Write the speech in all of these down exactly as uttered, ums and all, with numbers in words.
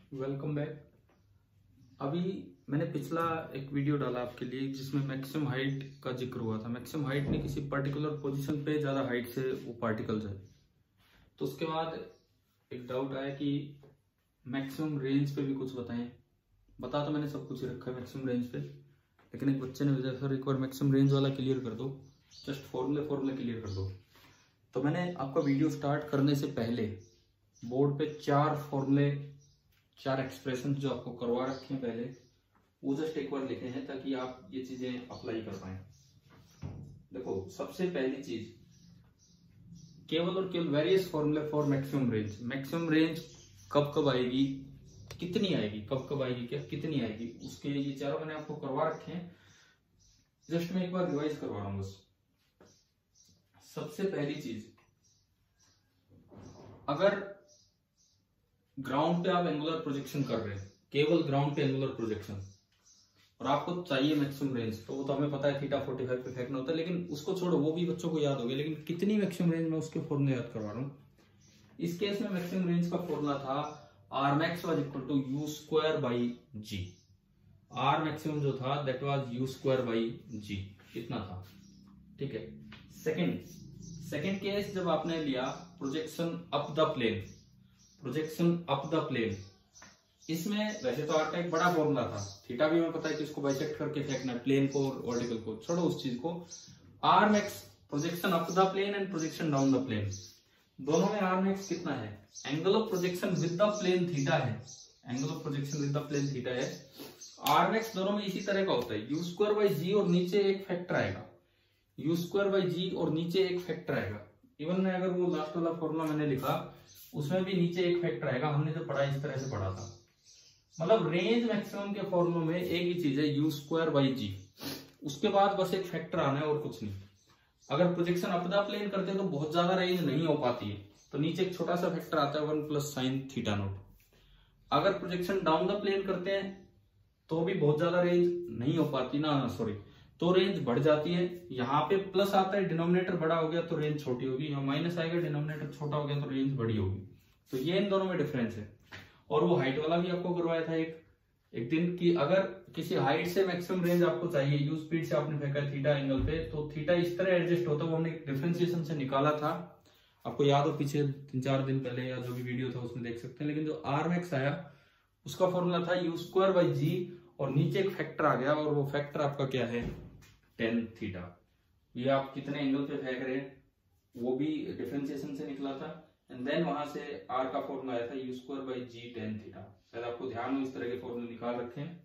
Welcome back. अभी मैंने पिछला एक वीडियो डाला आपके लिए जिसमें मैक्सिमम हाइट का जिक्र हुआ था। मैक्सिमम हाइट ने किसी पर्टिकुलर पोजीशन पे ज़्यादा हाइट से वो पार्टिकल्स है। तो उसके बाद एक डाउट आया कि मैक्सिमम रेंज पे भी कुछ बताएं। बता तो मैंने सब कुछ ही रखा है मैक्सिमम रेंज पे, लेकिन एक बच्चे ने भेजा सर एक बार मैक्सिमम रेंज वाला क्लियर कर दो, जस्ट फॉर्मूले फॉर्मूले क्लियर कर दो। तो मैंने आपका वीडियो स्टार्ट करने से पहले बोर्ड पे चार फॉर्मूले, चार एक्सप्रेशन जो आपको करवा रखे हैं पहले, वो जस्ट एक बार लिखे हैं ताकि आप ये चीजें अप्लाई कर पाए। देखो, सबसे पहली चीज, केवल और केवल वेरियस फॉर्मूले for maximum range. Maximum range कब कब आएगी, कितनी आएगी, कब कब आएगी, क्या कितनी आएगी, उसके लिए ये चारों मैंने आपको करवा रखे हैं। जस्ट मैं एक बार रिवाइज करवा रहा हूं बस। सबसे पहली चीज, अगर ग्राउंड पे आप एंगुलर प्रोजेक्शन कर रहे हैं, केवल ग्राउंड पे एंगुलर प्रोजेक्शन, और आपको चाहिए मैक्सिमम रेंज, तो वो तो हमें पता है थीटा पैंतालीस पे फेंकना होता है, लेकिन उसको छोड़ो, वो भी बच्चों को याद हो गया, लेकिन कितनी मैक्सिमम रेंज में उसके फॉर्मूले याद करवा रहा हूँ। इस केस में मैक्सिमम रेंज का फॉर्मूला था R max was equal to u square by g. R maximum जो था that was u square by g, इतना था। ठीक है। सेकेंड सेकेंड केस, जब आपने लिया projection up the plane, projection up the plane, इसमें वैसे तो आर का एक बड़ा फॉर्मूला था, थीटा भी हमें पता है कि इसको बाइसेक्ट करके फेंकना है, प्लेन को और वर्टिकल को, छोड़ो उस चीज को। R max projection up the plane and projection down the plane, दोनों में आर मैक्स कितना है, angle of projection with the plane theta है, angle of projection with the plane theta है। आर मैक्स दोनों में इसी तरह का होता है, यू स्क्वायर बाई जी और नीचे एक फैक्टर आएगा, यू स्क्वायर बाई जी और नीचे एक फैक्टर आएगा। इवन में अगर वो लास्ट वाला फॉर्मूला मैंने लिखा उसमें भी नीचे एक फैक्टर आएगा, हमने जो पढ़ा इस तरह से पढ़ा था। मतलब रेंज मैक्सिमम के फॉर्मूले में एक ही चीज है, यू स्क्वायर बाई जी, उसके बाद बस एक फैक्टर आना है और कुछ नहीं। अगर प्रोजेक्शन अप द प्लेन करते हैं तो बहुत ज्यादा रेंज नहीं हो पाती है, तो नीचे एक छोटा सा फैक्टर आता है one plus sine theta naught. अगर प्रोजेक्शन डाउन द प्लेन करते हैं तो भी बहुत ज्यादा रेंज नहीं हो पाती ना, सॉरी, तो रेंज बढ़ जाती है। यहाँ पे प्लस आता है, डिनोमिनेटर बड़ा हो गया तो रेंज छोटी होगी, यहाँ माइनस आएगा, डिनोमिनेटर छोटा हो गया तो रेंज बड़ी होगी। तो ये इन दोनों में डिफरेंस है। और वो हाइट वाला भी आपको करवाया था एक एक दिन की, अगर किसी हाइट से मैक्सिमम रेंज आपको चाहिए, यू स्पीड से आपने फेंका थीटा एंगल पे, तो थीटा इस तरह एडजस्ट होता है, वो हमने डिफरेंशिएशन से निकाला था, आपको याद हो पीछे तीन चार दिन पहले या जो भी वीडियो था उसमें देख सकते हैं। लेकिन जो आर मैक्स आया उसका फॉर्मूला था यू स्क्वायर बाई जी और नीचे एक फैक्टर आ गया, और वो फैक्टर आपका क्या है, टेन थीटा। ये आप कितने एंगल पे फेंक रहे हैं वो भी डिफरेंशिएशन से निकला था, एंड देन वहां से आर का फॉर्मूला आया था u square by g tan theta. शायद आपको ध्यान हो, इस तरह के फॉर्मूले निकाल रखे हैं।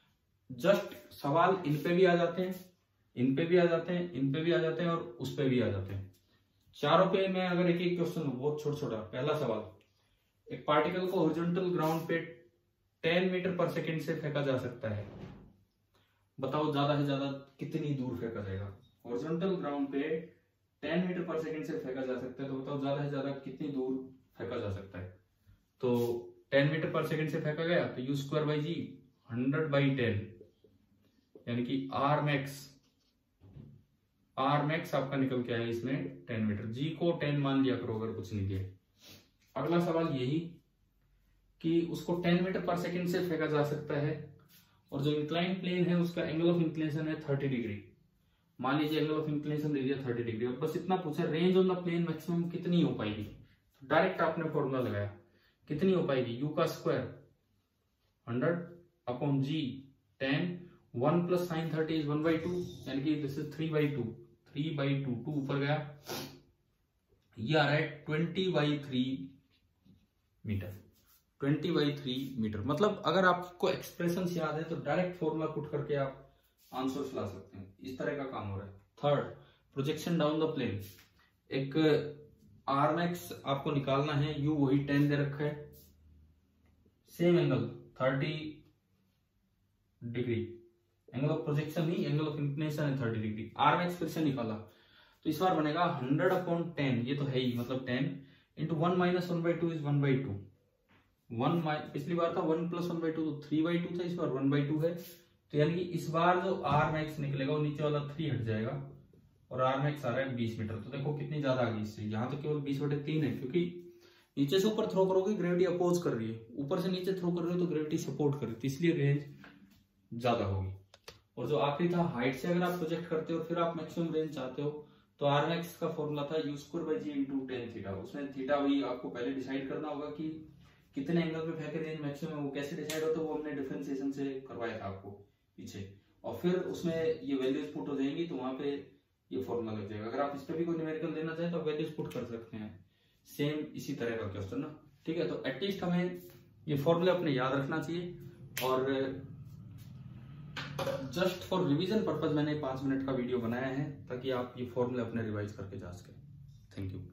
जस्ट सवाल इन पे भी आ जाते हैं, इन पे भी आ जाते हैं, इन पे भी आ जाते हैं और उस पे भी आ जाते हैं। चारों पे मैं अगर एक एक क्वेश्चन बहुत छोटा छोटा। पहला सवाल, एक पार्टिकल को हॉरिजॉन्टल ग्राउंड पे टेन मीटर पर सेकेंड से फेंका जा सकता है, बताओ ज्यादा से ज्यादा कितनी दूर फेंका जाएगा। हॉरिजॉन्टल ग्राउंड पे टेन मीटर पर सेकंड से फेंका जा सकता है, तो बताओ ज्यादा से ज्यादा कितनी दूर फेंका जा सकता है। तो टेन मीटर पर सेकंड से फेंका गया तो u square by g hundred by ten, यानी कि आर मैक्स, आर मैक्स आपका निकल के आया इसमें टेन मीटर, जी को टेन मान लिया करो अगर कुछ नहीं दिया। अगला सवाल यही कि उसको टेन मीटर पर सेकंड से फेंका जा सकता है, और जो इंक्लाइन प्लेन है उसका एंगल ऑफ इंक्लिनेशन है थर्टी डिग्री। मान लीजिए एंगल ऑफ इंक्लिनेशन दे दिया थर्टी डिग्री, और बस इतना पूछा range on the plane maximum कितनी हो पाएगी। तो डायरेक्ट आपने फॉर्मूला लगाया, कितनी हो पाएगी, यू का square hundred upon g ten, one plus sine thirty is one by two, यानी कि this is three by two, three by two, two ऊपर गया, ये आ रहा है twenty by three metre, twenty by three metre. मतलब अगर आपको एक्सप्रेशन याद है तो डायरेक्ट फॉर्मूला पुट करके आप आंसर्स ला सकते हैं, इस तरह का काम हो रहा है। Third, projection down the plane, एक आर मैक्स आपको निकालना है, यू वही टेन दे रखा है, same angle thirty degree, angle of projection ही एंगल ऑफ इंक्लिनेशन है थर्टी डिग्री। आर मैक्स फिर से निकाला तो इस बार बनेगा हंड्रेड अपॉन टेन, ये तो है ही, मतलब ten into one minus one by two is one by two, one पिछली बार था one plus one by two तो थ्री बाई टू था, इस बार वन बाई टू है। तो यानी कि इस बार जो आर मैक्स निकलेगा वो नीचे वाला थ्री हट जाएगा, और आर मैक्स आ रहा है बीस मीटर। तो देखो कितनी ज्यादा आ गई इससे, यहाँ तो केवल बीस बटे तीन है, क्योंकि नीचे से ऊपर थ्रो करोगे ग्रेविटी अपोज कर रही है, ऊपर से नीचे थ्रो कर रहे हो तो ग्रेविटी सपोर्ट कर रही है, तो इसलिए रेंज ज्यादा होगी। और जो आखिरी था हाइट से अगर आप प्रोजेक्ट करते हो फिर आप मैक्सिमम रेंज चाहते हो तो आर मैक्स का फॉर्मूला था u square by g into tan theta. उसमें थीटा वही आपको पहले डिसाइड करना होगा कि कितने एंगल पे फेंके रेंज मैक्सिमम, वो कैसे डिसाइड होता है वो हमने डिफरेंशिएशन से करवाया था आपको पीछे, और फिर उसमें ये वैल्यूज पुट हो जाएंगी तो वहां पे ये फॉर्मूला लग जाएगा। अगर आप इस पे भी कोई न्यूमेरिकल देना चाहें तो वैल्यूज पुट कर सकते हैं, सेम इसी तरह का क्वेश्चन ना, ठीक है। तो एटलीस्ट हमें ये फॉर्मूले अपने याद रखना चाहिए, और जस्ट फॉर रिवीजन पर्पज मैंने पांच मिनट का वीडियो बनाया है ताकि आप ये फॉर्मूले अपने रिवाइज करके जा सकें। Thank you.